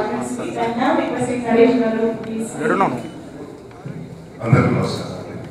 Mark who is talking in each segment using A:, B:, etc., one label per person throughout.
A: audience speak. And now requesting Naresh Garu, please.
B: అందరికీ నమస్కారం.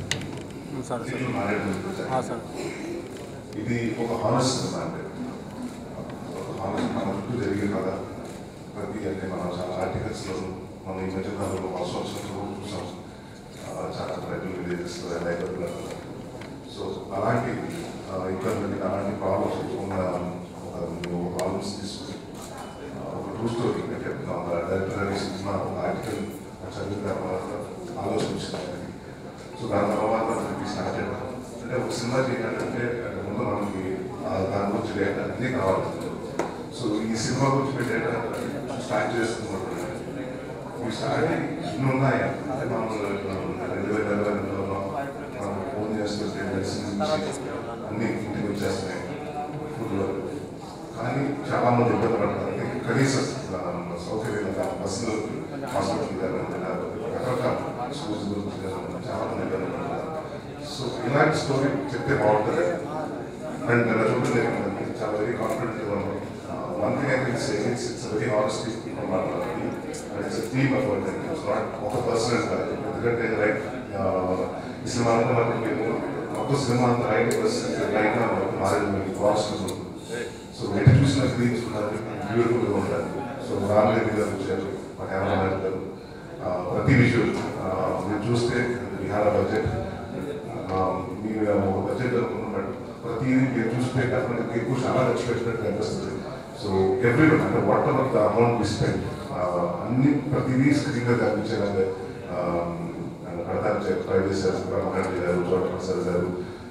B: ఇది ఒక హానెస్ట్ సినిమా అంటే హానెస్ట్ మన చుట్టూ జరిగే కదా ప్రతి అంటే మనం చాలా ఆర్టికల్స్లో మనం ఈ మధ్యకాలంలో వర్షం వచ్చినప్పుడు చూసాం చాలా ట్రైబల్ విలేజెస్లో లైబ్రరీలో. సో అలాంటి ఇబ్బంది అలాంటి ప్రాబ్లమ్స్ ఉన్న ఒక ప్రాబ్లమ్స్ తీసుకుని ఒక ట్రూ స్టోరీ అంటే డైరెక్టర్ అనే సినిమా ఒక ఆర్టికల్ చదివిన తర్వాత ఆలోచించింది. సో దాని తర్వాత స్టార్ట్ చేయడం అంటే ఒక సినిమా చేయాలంటే ముందు మనకి దాని గురించి డేటా అన్నీ కావాలి. సో ఈ సినిమా గురించి డేటా స్టార్ట్ చేసుకున్నప్పుడు ఈ స్టార్టింగ్ ఇన్ని ఉన్నాయి అంటే మనం 2022లో మనం ఫోన్ చేస్తుంటే మెడిసిన్ అన్నీ ఇంటికి వచ్చేస్తున్నాయి ఫుడ్లో. కానీ చాలామంది ఇబ్బంది పడతారు. కనీసం సౌకర్యంగా బస్సులు హాస్పిటల్ రకరకాల స్కూల్స్ గురించి చాలామంది ఇబ్బంది పడతారు. సో ఇలాంటి స్టోరీ చెప్తే బాగుంటుంది. అండ్ నా చూడండి చాలా వెరీ కాన్ఫిడెంట్గా ఉన్నాం. One thing I can say it's very honestly మాట్లాడాలి. It's team about it. It's not ఒక పర్సనల్ కాదు. ఎందుకంటే రైట్ ఈ సినిమా అనుకున్నప్పుడు మేము మొత్తం సినిమా అంతా రైట్ రైట్ మారేది ప్రాసెస్ ఉంటుంది. సో ఎటు చూసిన గ్రీన్స్ ఉన్నారు, బ్యూటిఫుల్గా ఉంటారు. సో రామరెడ్డి గారు వచ్చారు, మా కెమెరామెన్ గారు. ప్రతి విజువల్ మీరు చూస్తే విహార బడ్జెట్ మీరు ఒక బడ్జెట్ అనుకున్నట్టు ప్రతిదీ మీరు చూస్తే డెఫినెట్గా ఎక్కువ చాలా ఖర్చు పెట్టినట్టు అనిపిస్తుంది. సో ఎవ్రీ అంటే whatever the amount we spend అన్ని ప్రతిదీ స్క్రీన్గా కనిపించేలాగా కడతారు ట్రై చేశారు. రామరెడ్డి గారు, చోట ప్రసాద్ గారు,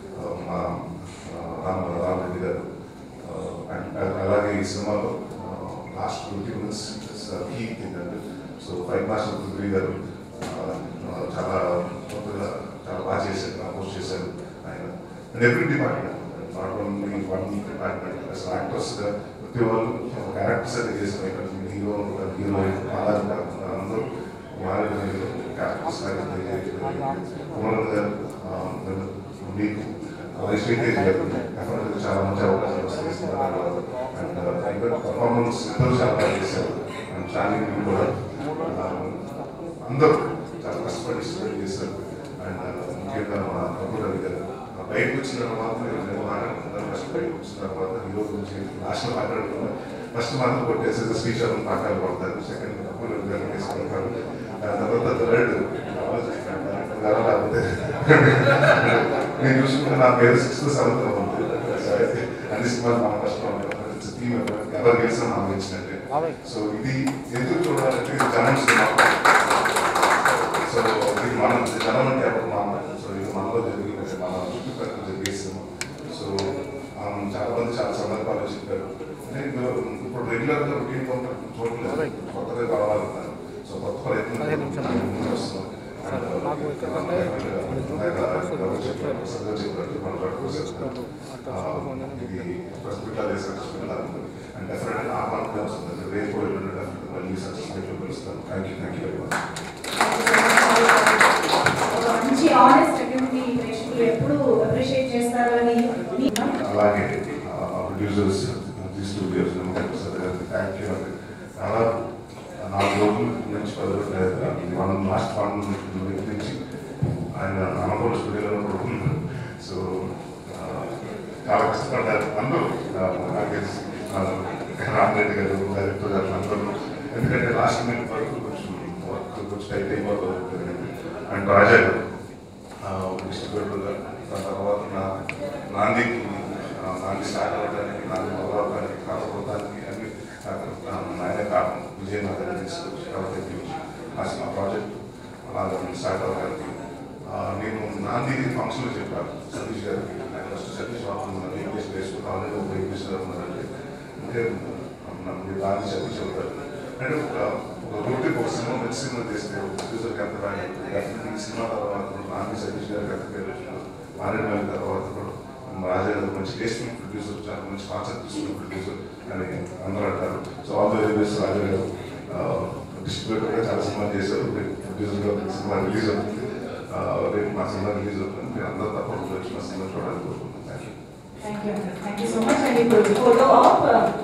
B: రామరెడ్డి గారు. అండ్ అలాగే ఈ సినిమాలో లాస్ట్ 20 minutes కీ ఏంటంటే సో 5 మాస్టర్ పృథ్వీ గారు చాలా కొత్తగా చాలా బాగా చేశారు, కంపోజ్ చేశారు ఆయన. And every department not only one department అసలు యాక్టర్స్గా ప్రతి వాళ్ళు క్యారెక్టర్స్ అయితే చేశారు. ఇక్కడ హీరో హీరోయిన్ అందరూ మారేడు క్యారెక్టర్స్ కుమరన్ గారు మీకు శ్రీతేజ్ గారు డెఫినెట్గా చాలా మంచి అవకాశాలు వస్తాయి. అండ్ ఇంకా పర్ఫార్మెన్స్ ఇద్దరు చాలా బాగా చేశారు. అండ్ చాందిని కూడా అందరూ చాలా కష్టపడి స్టడీ చేశారు. అండ్ ముఖ్యంగా మా ప్రభుత్వ గారు బయటకు వచ్చిన తర్వాత అందరూ కష్టపడి వచ్చిన తర్వాత హీరో గురించి లాస్ట్లో మాట్లాడుకున్నా ఫస్ట్ మాత్రం కొట్టేసి శ్రీశైలం పాఠాలు పడతారు. సెకండ్ ప్రభుత్వ గారు వేసుకుంటారు. దాని తర్వాత థర్డ్ లేకపోతే నేను చూసుకుంటే నా పేరు 6th 7th ఉంది. అన్ని సినిమాలు మన కష్టం టీమ్ ఎవరు గెలిచిన మనం గెలిచినట్టే. సో ఇది ఎందుకు చూడాలంటే ఇది జనం సినిమా. సో ఇది మనం జనం అంటే ఎవరు మన సో ఇది మనలో జరిగిన మన చుట్టుపక్కల జరిగే సినిమా. సో చాలా మంది చాలా సందర్భాలు చెప్పారు. ఇప్పుడు రెగ్యులర్గా రొటీన్ చూడలేదు, కొత్తగా కావాలన్నారు. సో కొత్త ప్రయత్నం వస్తున్నాం. ఇది హాస్పిటల్ అండ్ డెఫినెట్గా ఆ కాన్ఫిడెన్స్ ఉంది. రేపు మళ్ళీ సక్సెస్ఫుల్ పిలుస్తాను. Thank you very much.
A: మంచి ఆనెస్ట్ అటెంప్ట్ని ప్రేక్షకులు ఎప్పుడు అప్రిషియేట్ చేస్తారు అని.
B: అలాగే ప్రొడ్యూసర్స్ స్టూడియోస్ థ్యాంక్ యూ. చాలా 4 రోజుల నుంచి 10 రోజులు మనం లాస్ట్ 1 నుంచి ఆయన అన్నపూర్ణ స్టూడియోలో పడుతున్నారు. సో చాలా కష్టపడ్డారు అందరూ. నాకు తెలిసి రామరెడ్డి గారు, డైరెక్టర్ గారు అందరూ. ఎందుకంటే లాస్ట్ మినిట్ వరకు కొంచెం టైట్ అయిపోతుంది. అండ్ రాజా గారు డిస్ట్రిబ్యూటర్ గారు. దాని తర్వాత నాంది స్టార్ట్ అవ్వడానికి, నాంది మొదలవడానికి, కాకపోవడానికి అన్ని ఆయన కారణం విజయనగరం తీసుకొచ్చి కాబట్టి ఆ ప్రాజెక్ట్ అలాగే స్టార్ట్ అవ్వడానికి నేను నాంది ఫంక్షన్లో చెప్పాను సతీష్ గారికి. ఫస్ట్ సతీష్ బాబు ఉన్నారు, ఇంగ్లీష్ వేసుకుని ఆల్రెడీ ఒక ఇంగ్లీష్ గారు ఉన్నారంటే అంటే నాంది సతీష్ అవుతారు అంటే ఒక రూట్కి ఒక సినిమా మంచి సినిమా చేస్తే ప్రొడ్యూసర్కి ఎంత రాని ఈ సినిమా తర్వాత నాంది సతీష్ గారికి ఎంత పేరు మారేడు మళ్ళీ తర్వాత కూడా రాజా గారు మంచి టేస్టింగ్ ప్రొడ్యూసర్, చాలా మంచి కాన్సెప్ట్ తీసుకున్న ప్రొడ్యూసర్ అని అందరూ అంటారు. So all the very best Raja గారు. డిస్ట్రిబ్యూటర్గా చాలా సినిమా చేశారు. ప్రొడ్యూసర్గా సినిమా రిలీజ్ అవుతుంది. రేపు మా సినిమా రిలీజ్ అవుతుంది. మీరు అందరూ తప్పకుండా వచ్చి మా సినిమా చూడాలని కోరుకుంటున్నాను. Thank you.
A: Thank you so much. And it was a photo of